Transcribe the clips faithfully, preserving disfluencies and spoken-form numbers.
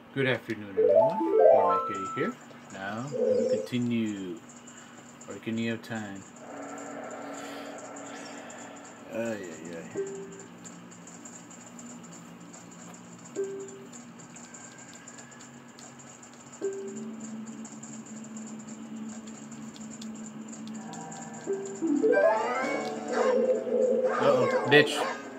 Good afternoon, everyone. More Mike Eddie here. Now, we'll continue Ocarina of Time. Ay, ay, ay. Uh-oh, bitch.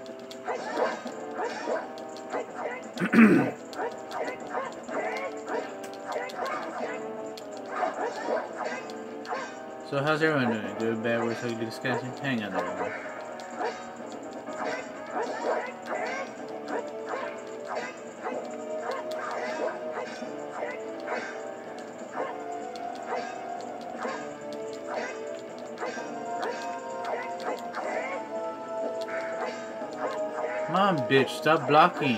So how's everyone doing? Good, bad, worse, ugly, disgusting? Hang on there, everyone. Come on, bitch, stop blocking.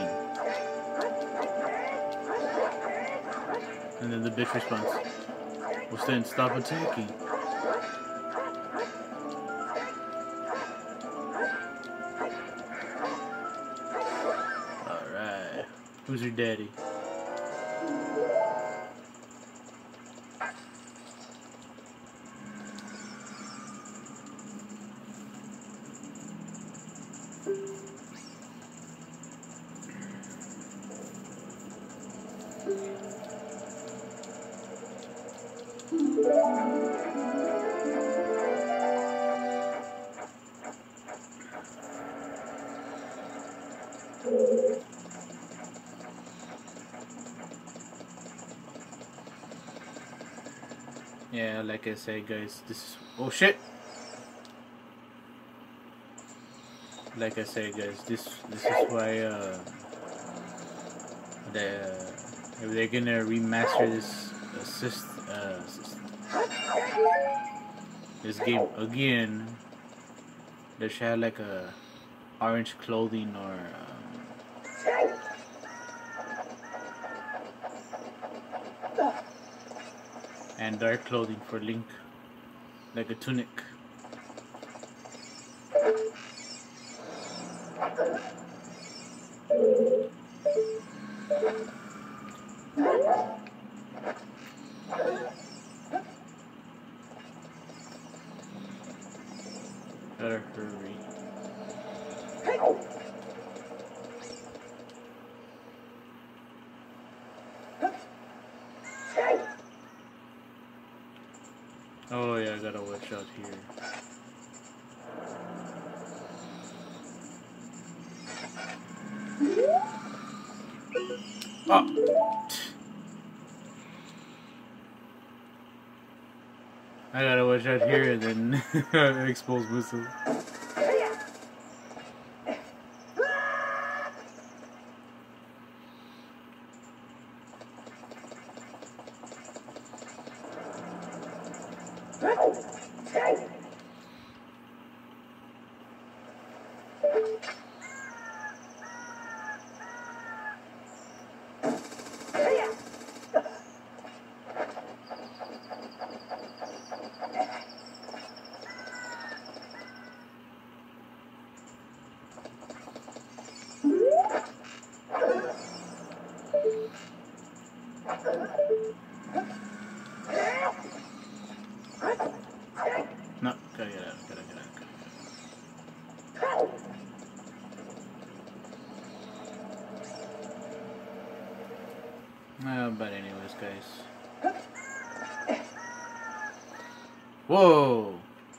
And then the bitch responds, well then stop attacking. Alright. Who's your daddy? Yeah, like I said, guys, this is... Oh, shit! Like I said, guys, this this is why, uh... The, uh, if they're gonna remaster this assist, uh, assist, this game again, they should have, like, a orange clothing or... Um, and dark clothing for Link, like a tunic. Better hurry. Oh yeah, I gotta watch out here. Oh! I gotta watch out here and then expose myself. No, gotta get out, gotta get out, gotta get out. Uh, but anyways, guys. Whoa!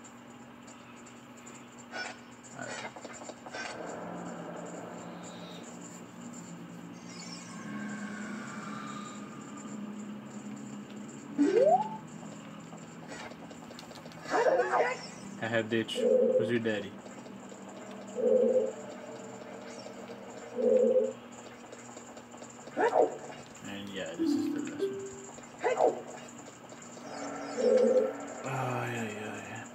I have bitch. Who's your daddy? And yeah, this is the last one. Oh, yeah, yeah, yeah.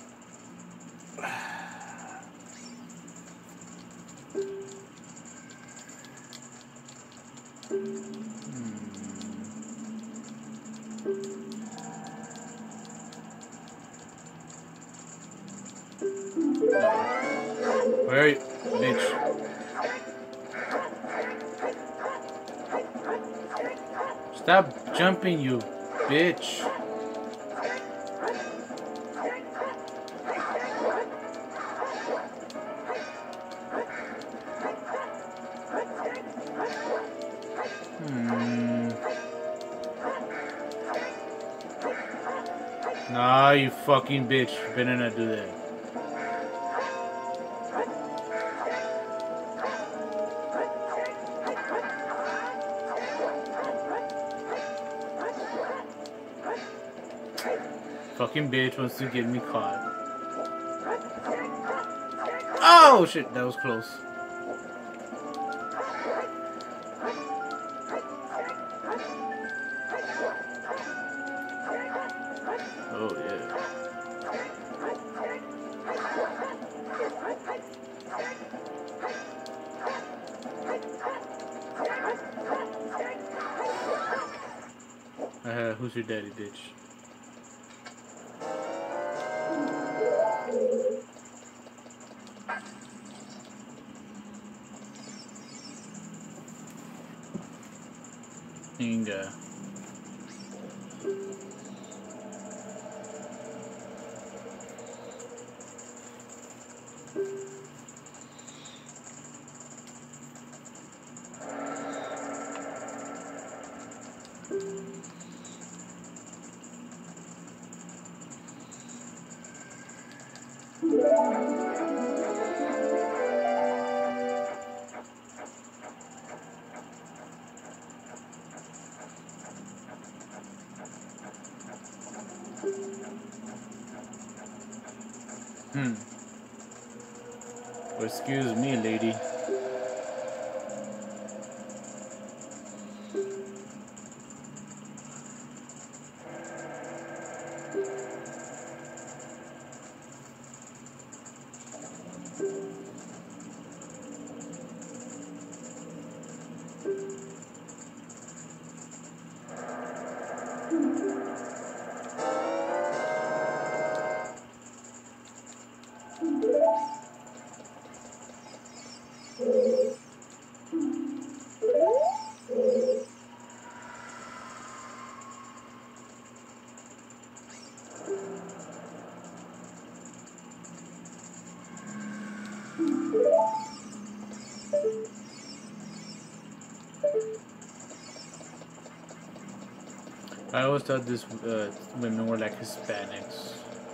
Where are you? Bitch. Stop jumping, you bitch. Hmm. Nah, you fucking bitch. You better not do that. Fucking bitch wants to get me caught. Oh shit, that was close. Oh yeah. Uh, who's your daddy, bitch? Inga. Hmm. Well, excuse me, lady. I always thought these uh, women were like Hispanics.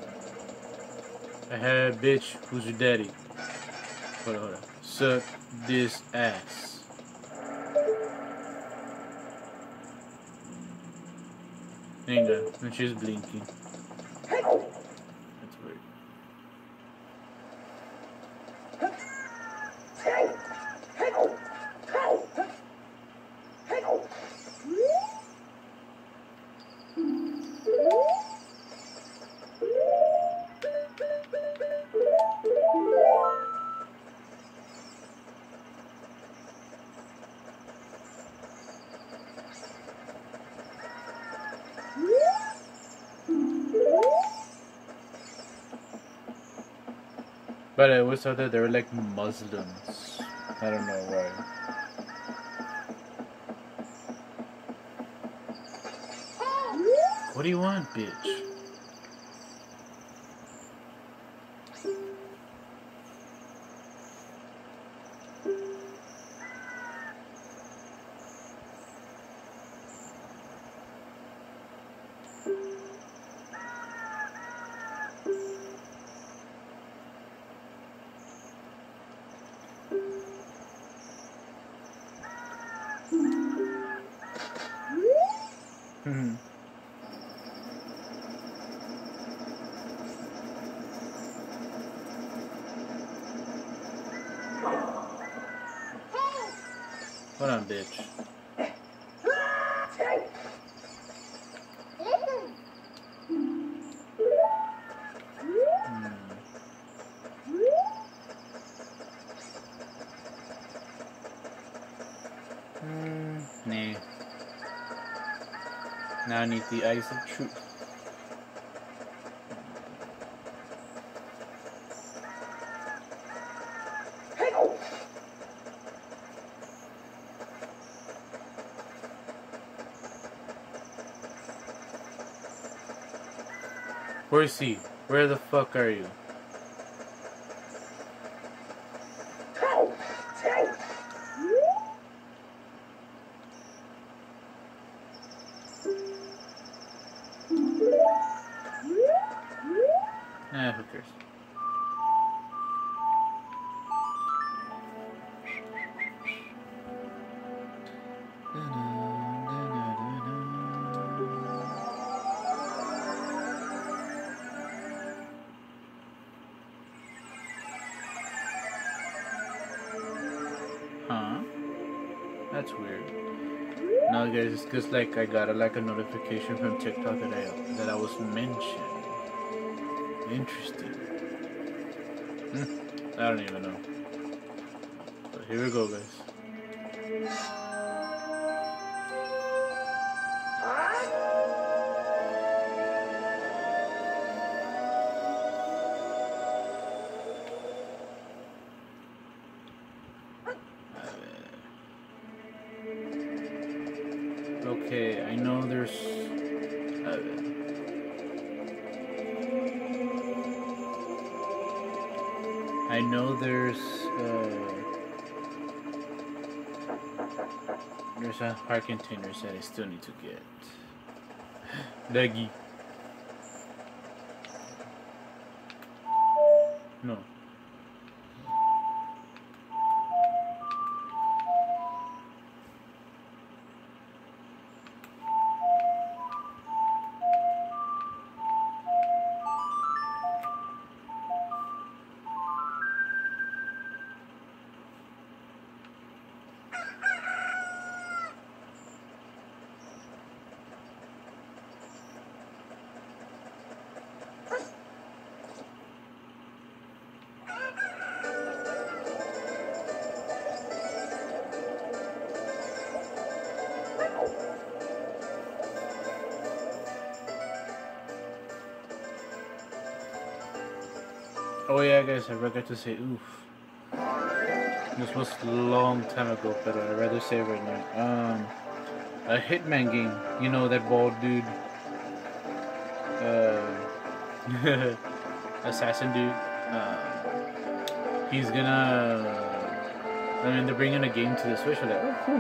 I had bitch, who's your daddy? Hold on, hold on. Suck this ass. Hang on, and she's blinking. That's weird. But I always thought that they were like Muslims. I don't know why. What do you want, bitch? Hmm. Hold on, bitch. Hmm. Hmm. Nah. Now I need the eyes of truth. Horsey, where the fuck are you? Eh, who cares? Huh? That's weird. No, guys, it's because like I got a, like a notification from TikTok that I that I was mentioned. Interesting. Hmm. I don't even know. But here we go, guys. Okay, I know there's. Uh, I know there's. Uh, there's a hard containers that I still need to get. Leggy. No. Oh yeah, guys, I forgot to say oof. This was a long time ago, but I'd rather say it right now. Um, a Hitman game. You know that bald dude, uh, assassin dude. Uh, he's gonna. I mean, they're bringing a game to the Switch. I'm like, oh, cool.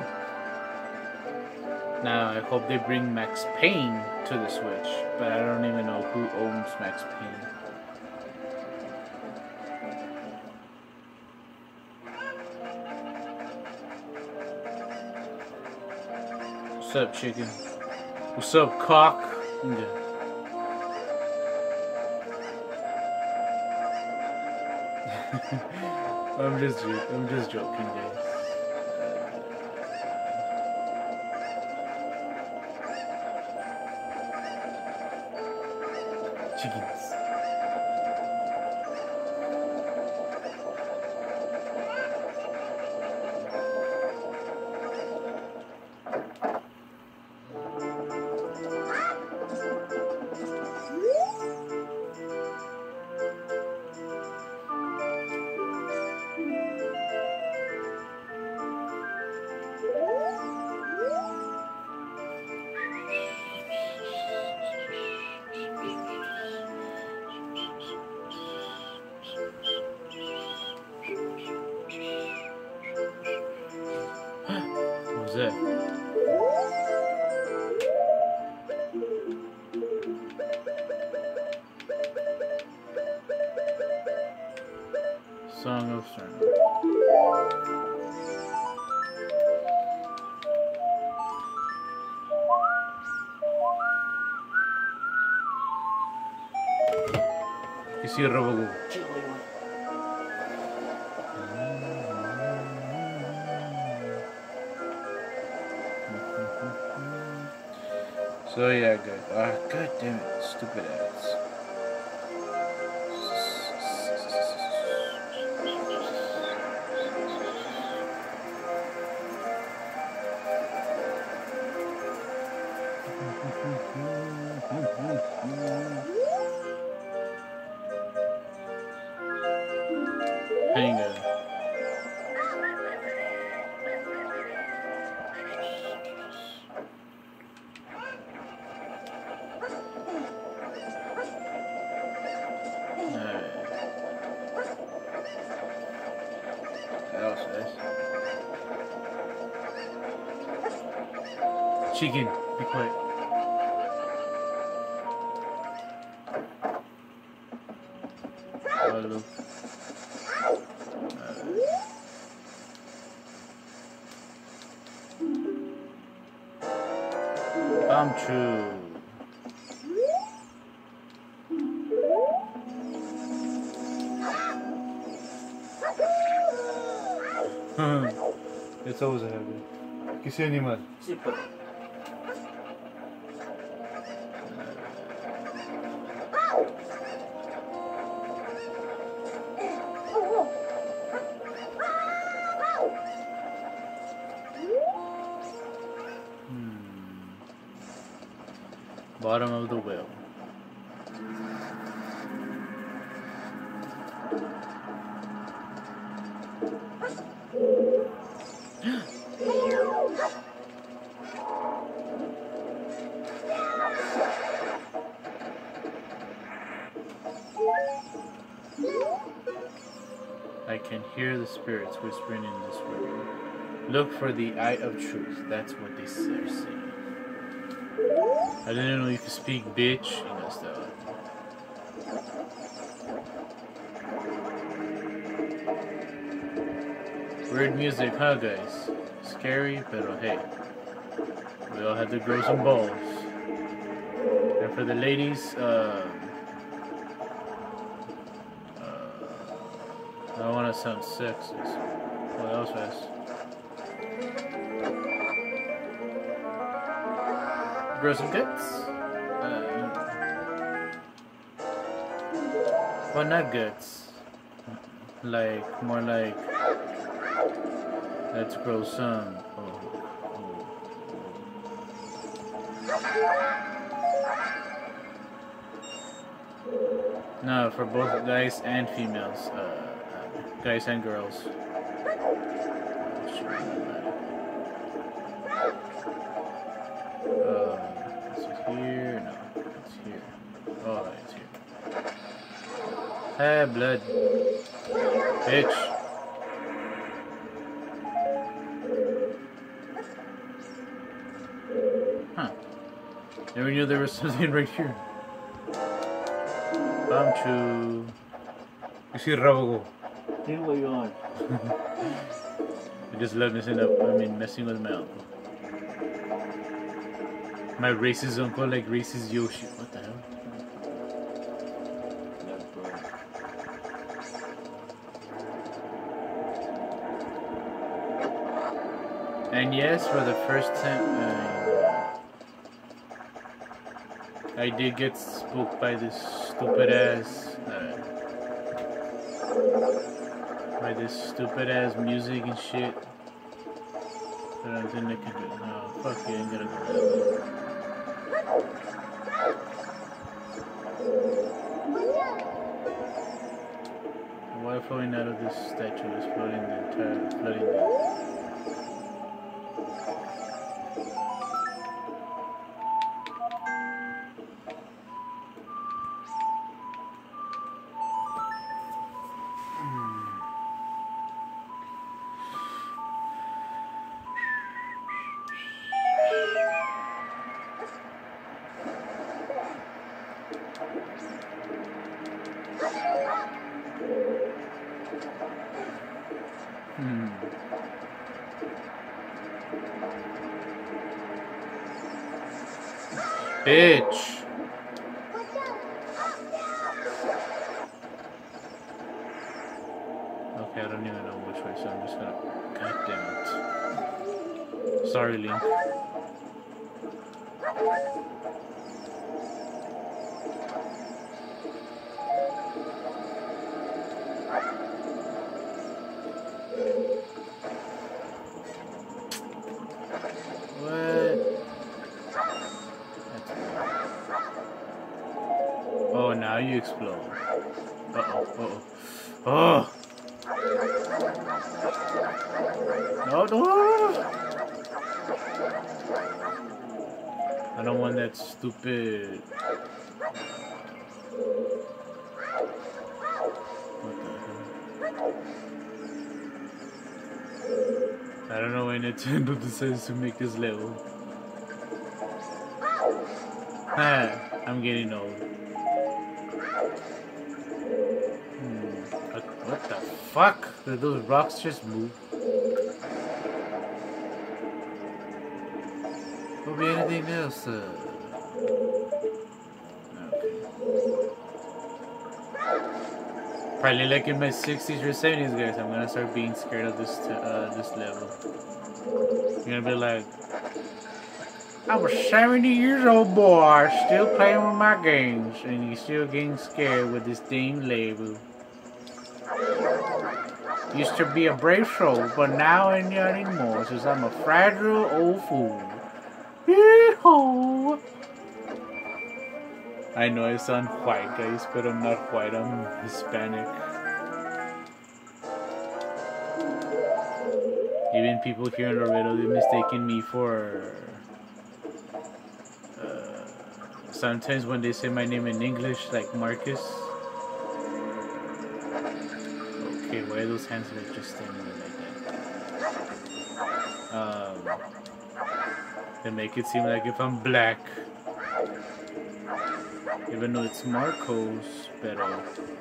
Now I hope they bring Max Payne to the Switch, but I don't even know who owns Max Payne. What's up, chicken? What's up, cock? Yeah. I'm just, I'm just joking, guys. Chickens. What was that? Song of Surrender. You see a Robo. So yeah, guys. Ah, god damn it, stupid ads. Hang on. Chicken, be quiet. Hello. I'm true. It's always a habit. Kisi animal. Sí, pero... Bottom of the well. I can hear the spirits whispering in this room. Look for the eye of truth. That's what they are saying. I didn't know you could speak, bitch. You know stuff. Weird music, huh, guys? Scary, but hey, we all have to grow some balls. And for the ladies, uh, uh, I don't want to sound sexist. What else was? Grow some guts? Uh, well, not guts. Like, more like, let's grow some. Oh, oh, oh. No, for both guys and females. Uh, guys and girls. Uh, Here, no, it's here. Oh, it's here. Ah, blood. Bitch. Huh. Never knew there was something right here. Bamchu. You see Rabogo. Here we are. I just love messing up, I mean, messing with my uncle. My racist uncle like racist Yoshi. What the hell? And yes, for the first time, uh, I did get spooked by this stupid ass, uh, by this stupid ass music and shit. But I didn't I could do. No, fuck it, I'm gonna go that way. Water flowing out of this statue is flooding the entire, flooding the. Hmm. Bitch. Okay, I don't even know which way, so I'm just gonna. God damn it. Sorry, Link. Now you explode. Uh oh, uh oh. Oh! No, no! I don't want that stupid. What the hell? I don't know why Nintendo decides to make this level. I'm getting old. Hmm. What, what the fuck? Did those rocks just move? Could be anything else. Uh... Probably like in my sixties or seventies, guys. I'm gonna start being scared of this t uh, this level. You're gonna be like, I'm a seventy years old boy, still playing with my games, and you're still getting scared with this damn level. Used to be a brave soul, but now I'm not anymore, since I'm a fragile old fool. Yee-haw! I know I sound white, guys, but I'm not white, I'm Hispanic. Even people here in Laredo, they're mistaking me for... Uh, sometimes when they say my name in English, like Marcus. Okay, why are those hands like just standing there like that? Um, they make it seem like if I'm black. Even though it's Marcos, but uh,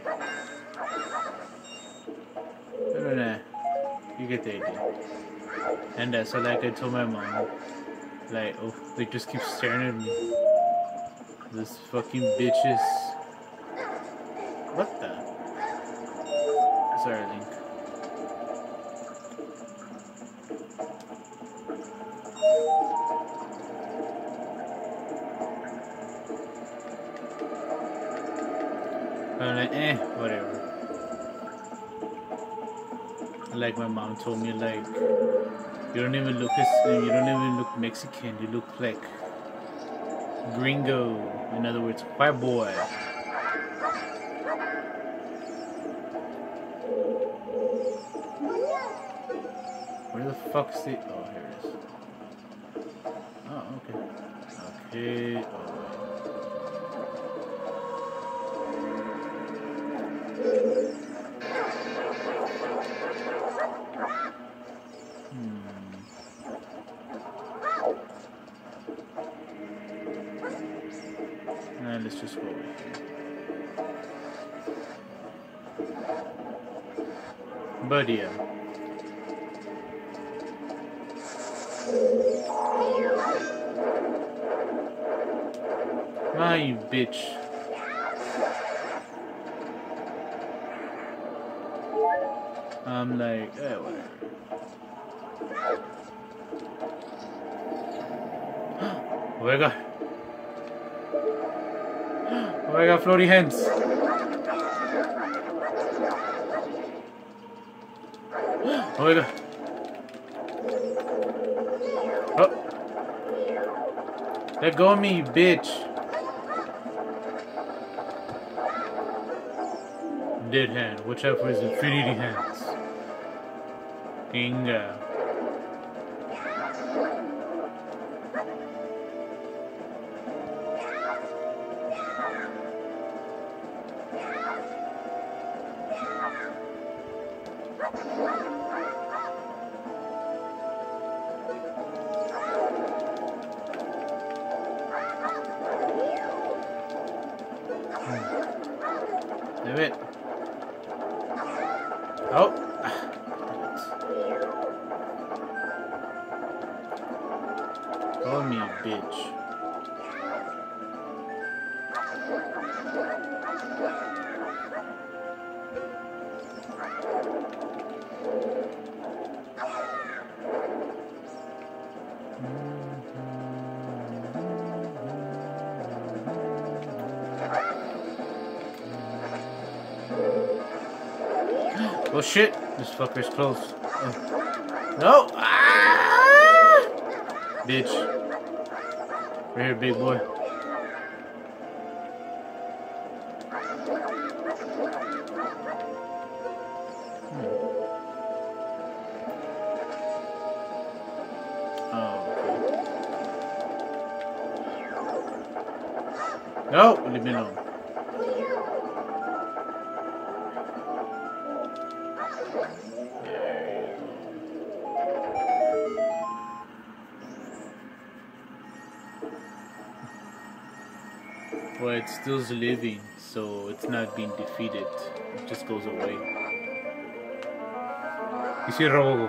I don't know. You get the idea. And uh, so like I told my mom, like, oh, they just keep staring at me. This fucking bitches. What the? Sorry, Link. I'm like, eh, whatever. Like my mom told me, like, you don't even look as, you don't even look Mexican. You look like gringo. In other words, white boy. Where the fuck's the? Oh, here it is. Oh, okay. Okay. Oh. Let's just go over here. But yeah. Ah, you bitch. I'm like, eh, whatever. Oh my god. Oh, I got floaty hands. Oh my god. Oh. Let go of me, you bitch. Dead hand. Watch out for his infinity hands. Inga. Damn it. Oh. Call me a bitch. Oh shit, this fucker's close. Oh. No! Ah! Bitch. Right here, big boy. Hmm. Oh, okay. No! Leave me alone. Well, it still's living, so it's not being defeated. It just goes away. You see Robo.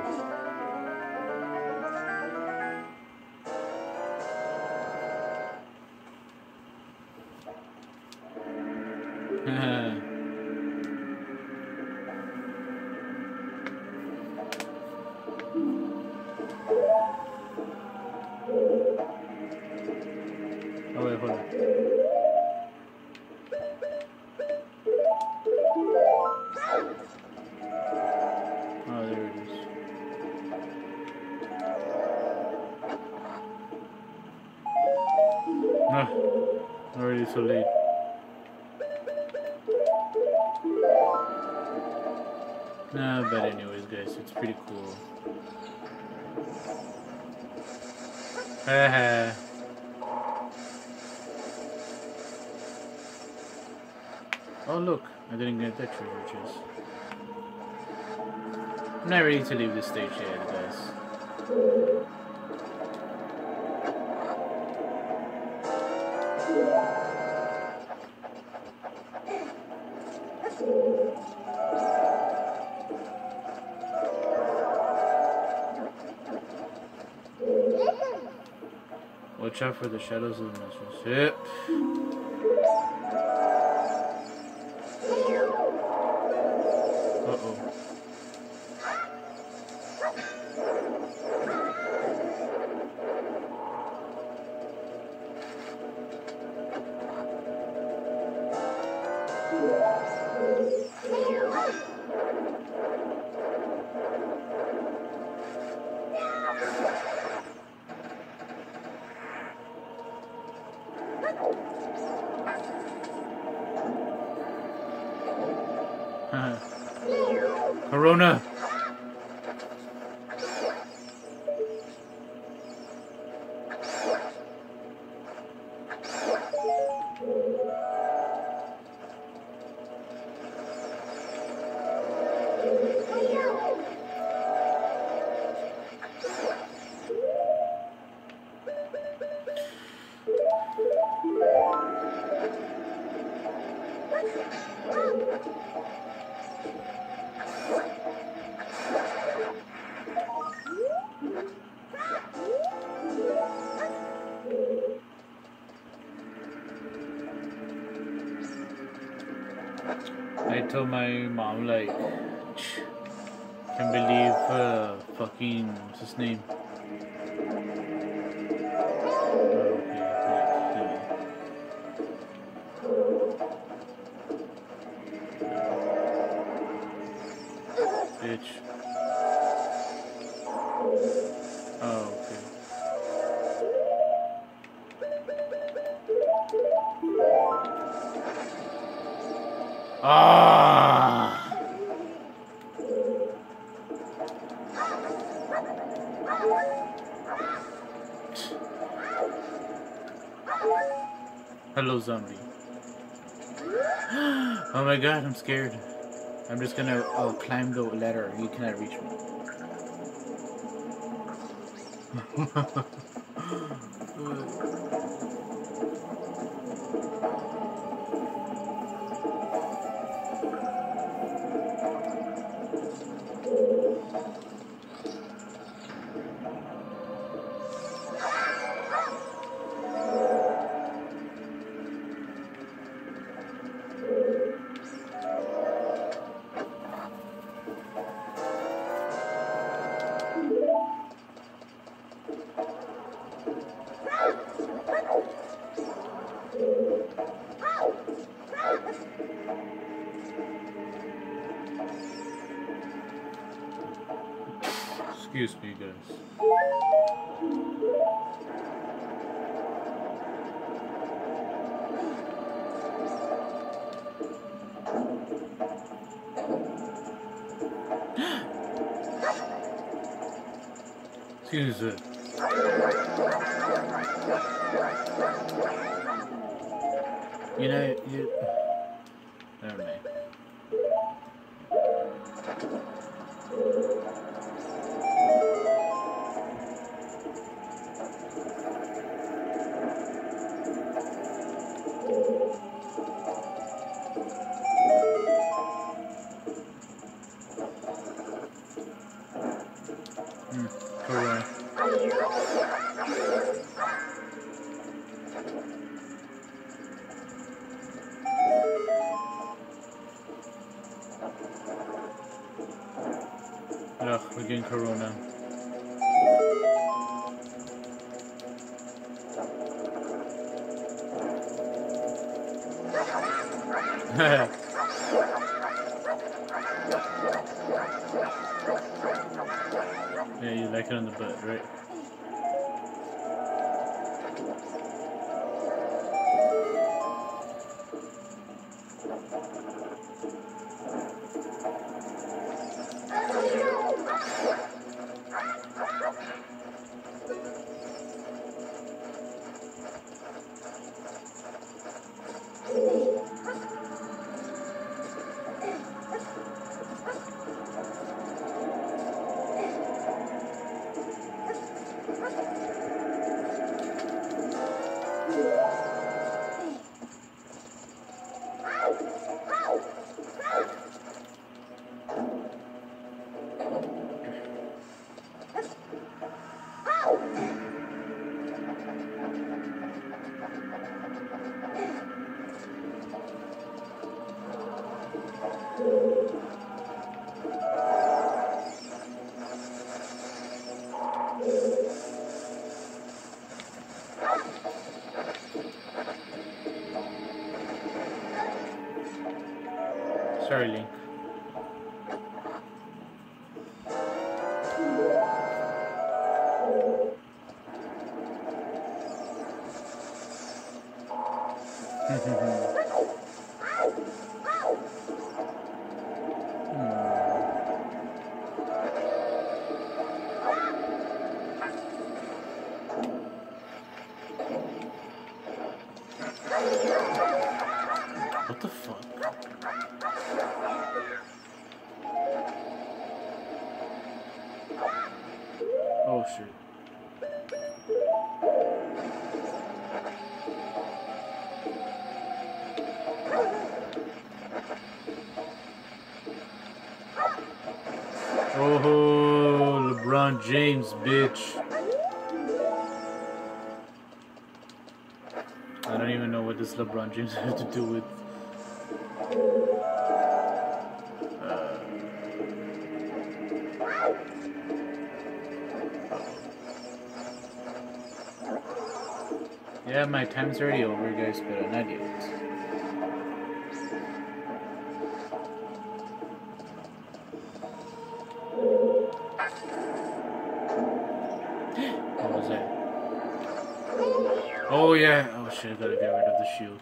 Oh wait, hold on. Oh, there it is. Ah, already so late. Nah, but anyways, guys, it's pretty cool. Haha. Oh look, I didn't get that treasure chest. I'm not ready to leave this stage yet, guys. Watch out for the shadows of the monsters. Yep. Uh-oh. Corona. I told my mom, like, can't believe uh, fucking, what's his name? Bitch. Oh, okay. Ah! Hello, zombie. Oh my god, I'm scared. I'm just gonna uh, climb the ladder. You cannot reach me. Excuse me, guys. Excuse me. You know, you... Never mind. Again, Corona. Yeah, you like it on the butt, right? Sorry, Link. What the fuck? Oh shit. Oh, LeBron James, bitch. I don't even know what this LeBron James has to do with. Uh, yeah, my time's already over, guys, but not yet. What was that? Oh yeah. Oh shit, I gotta get rid of the shield.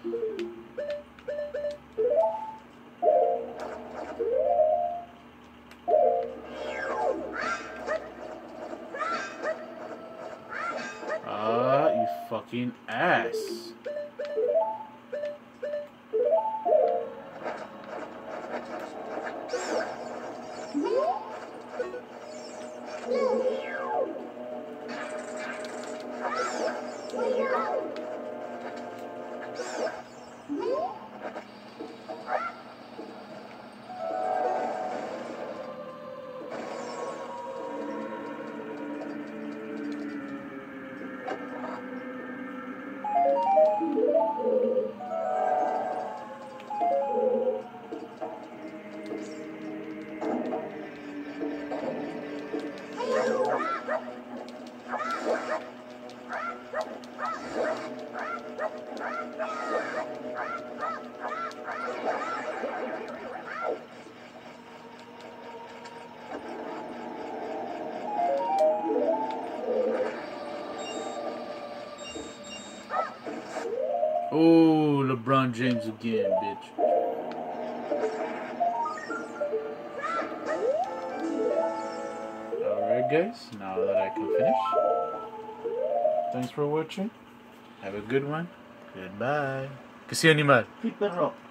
Ah, you fucking ass. Oh, LeBron James again, bitch. Alright guys, now that I can finish. Thanks for watching. Have a good one. Goodbye. Que sea animal.